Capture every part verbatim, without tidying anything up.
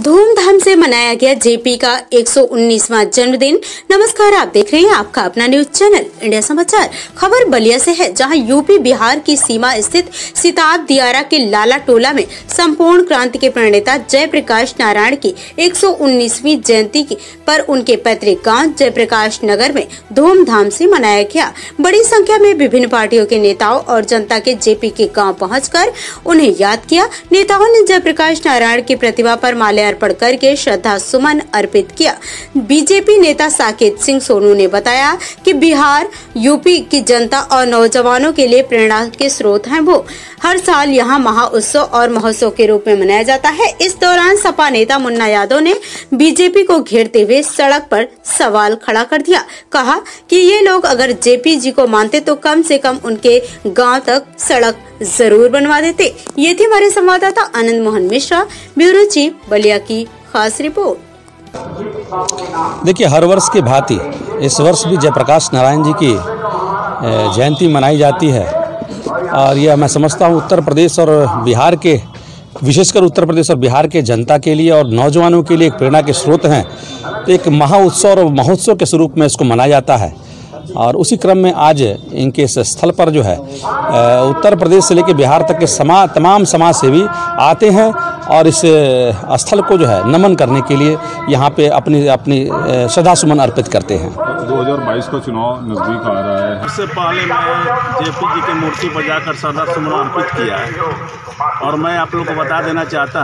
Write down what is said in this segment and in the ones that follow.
धूमधाम से मनाया गया जेपी का एक सौ उन्नीसवां जन्मदिन। नमस्कार, आप देख रहे हैं आपका अपना न्यूज चैनल इंडिया समाचार। खबर बलिया से है, जहां यूपी बिहार की सीमा स्थित सिताब दियारा के लाला टोला में संपूर्ण क्रांति के प्रणेता जयप्रकाश नारायण की एक सौ उन्नीसवीं जयंती की पर उनके पैतृक गांव जयप्रकाश नगर में धूमधाम से मनाया गया। बड़ी संख्या में विभिन्न पार्टियों के नेताओं और जनता के जेपी के गाँव पहुँच उन्हें याद किया। नेताओं ने जयप्रकाश नारायण की प्रतिमा पर अर्पण करके श्रद्धा सुमन अर्पित किया। बीजेपी नेता साकेत सिंह सोनू ने बताया कि बिहार यूपी की जनता और नौजवानों के लिए प्रेरणा के स्रोत हैं। वो हर साल यहां महा उत्सव और महोत्सव के रूप में मनाया जाता है। इस दौरान सपा नेता मुन्ना यादव ने बीजेपी को घेरते हुए सड़क पर सवाल खड़ा कर दिया। कहा कि ये लोग अगर जेपी जी को मानते तो कम से कम उनके गांव तक सड़क जरूर बनवा देते। ये थी हमारे संवाददाता आनंद मोहन मिश्रा, ब्यूरो चीफ बलिया की खास रिपोर्ट। देखिए, हर वर्ष की भांति इस वर्ष भी जयप्रकाश नारायण जी की जयंती मनाई जाती है और यह मैं समझता हूँ उत्तर प्रदेश और बिहार के, विशेषकर उत्तर प्रदेश और बिहार के जनता के लिए और नौजवानों के लिए एक प्रेरणा के स्रोत हैं। तो एक महा उत्सव और महोत्सव के स्वरूप में इसको मनाया जाता है और उसी क्रम में आज इनके इस स्थल पर जो है उत्तर प्रदेश से लेकर बिहार तक के समा तमाम समाज सेवी आते हैं और इस स्थल को जो है नमन करने के लिए यहाँ पे अपनी अपनी श्रद्धा सुमन अर्पित करते हैं। दो हज़ार बाईस का चुनाव नजदीक आ रहा है। इससे पहले मैं जेपी जी की मूर्ति पर जाकर श्रद्धा सुमन अर्पित किया है और मैं आप लोग को बता देना चाहता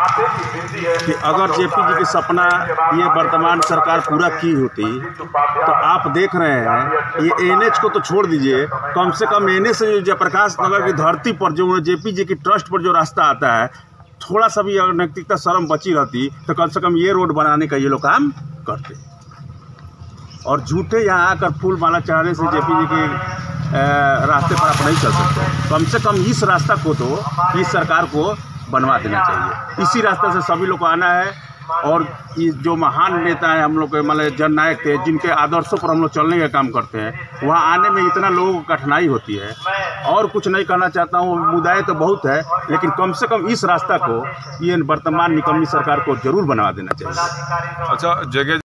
हूँ कि अगर जेपी जी की सपना ये वर्तमान सरकार पूरा की होती तो आप देख रहे हैं ये एनएच को तो छोड़ दीजिए, कम से कम एनएच से जो जयप्रकाश नगर की धरती पर जो जेपी जी की ट्रस्ट पर जो रास्ता आता है, थोड़ा सा भी अगर नैतिकता शर्म बची रहती तो कम से कम ये रोड बनाने का ये लोग काम करते। और झूठे यहाँ आकर फूल माला चढ़ाने से जेपी जी के रास्ते पर आप नहीं चल सकते। कम से कम इस रास्ता को तो इस सरकार को बनवा देना चाहिए। इसी रास्ते से सभी लोग को आना है और ये जो महान नेता है हम लोग के मतलब जननायक थे, जिनके आदर्शों पर हम लोग चलने का काम करते हैं, वहाँ आने में इतना लोगों को कठिनाई होती है। और कुछ नहीं कहना चाहता हूँ, मुद्दाएं तो बहुत है, लेकिन कम से कम इस रास्ता को ये वर्तमान निकम्मी सरकार को जरूर बनवा देना चाहिए। अच्छा, जगह